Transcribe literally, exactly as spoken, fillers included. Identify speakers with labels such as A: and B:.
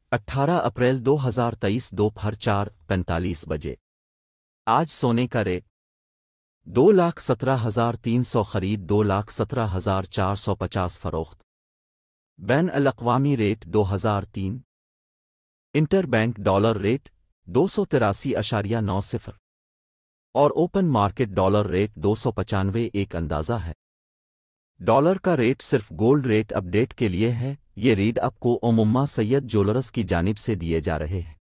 A: अठारह अप्रैल दो हज़ार तेईस दोपहर चार पैंतालीस बजे। आज सोने का रेट दो लाख सत्रह हज़ार तीन सौ खरीद, दो लाख सत्रह हज़ार चार सौ पचास फरोख्त। बैन अल-अक़वामी रेट दो हज़ार तीन। इंटर बैंक डॉलर रेट दो सौ तिरासी अशारिया नौ सिफर और ओपन मार्केट डॉलर रेट दो सौ पचानवे। एक अंदाज़ा है डॉलर का रेट सिर्फ गोल्ड रेट अपडेट के लिए है। ये रीड आपको ओमुम्मा सैयद ज्वेलर्स की जानिब से दिए जा रहे हैं।